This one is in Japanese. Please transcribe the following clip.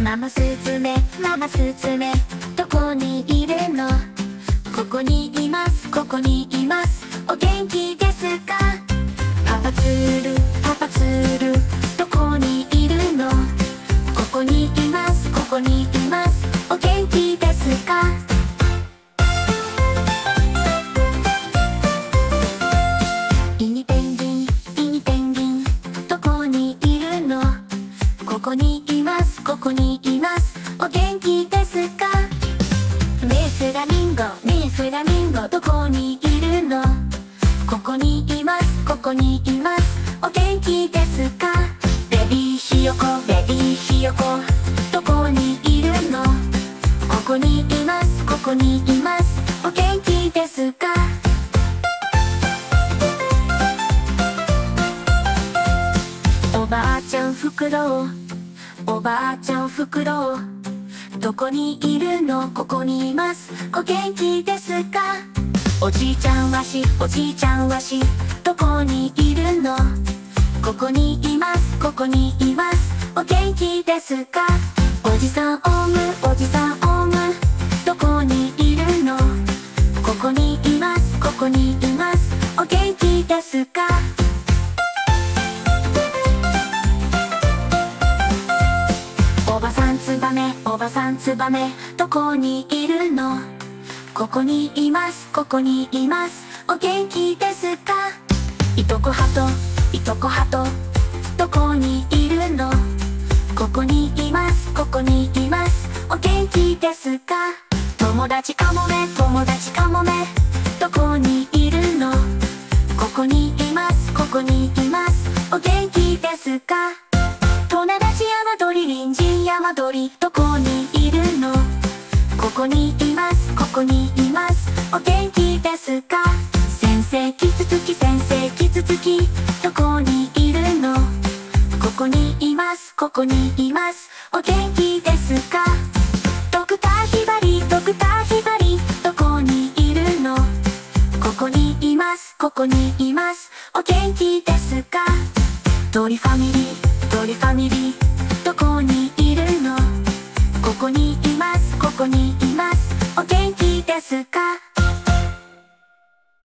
ママスズメ、ママスズメ、どこにいるの？ここにいます、ここにいます。お元気ですか？パパツル、パパツル、どこにいるの？ここにいます、ここにいます。お元気ですか？イニペンギン、イニペンギン、どこにいるの？ここにいます、ここにいます。お元気ですか？メフラミンゴ、メフラミンゴ、どこにいるの？ここにいます、ここにいます。お元気ですか？ベビーヒヨコ、ベビーヒヨコ、どこにいるの？ここにいます、ここにいます。お元気ですか？おばあちゃんフクロウ、おばあちゃんフクロウ、どこにいるの？ここにいます。お元気ですか？おじいちゃんワシ、おじいちゃんワシ、どこにいるの？ここにいます、ここにいます。お元気ですか？おじさんオウム、おじさんオウム、どこにいるの？ここにいます、ここにいます。お元気ですか？おばさんツバメ、おばさんツバメ、どこにいるの？ここにいます、ここにいます。お元気ですか？いとこはと、いとこはと、どこにいるの？ここにいます、ここにいます。お元気ですか？友達かもめ、友達かもめ、どこにいるの？ここにいます、ここにいます。お元気ですか？トナラジヤマドリ、リンジンヤマドリ、どこにいるの？ここにいます、ここにいます。お元気ですか？先生キツツキ、先生キツツキ、どこにいるの？ここにいます、ここにいます。お元気ですか？ドクターヒバリ、ドクターヒバリ、どこにいるの？ここにいます、ここにいます。お元気ですか？鳥ファミリー、鳥ファミリー、どこにいるの？ここにいます、ここにいます。お元気ですか？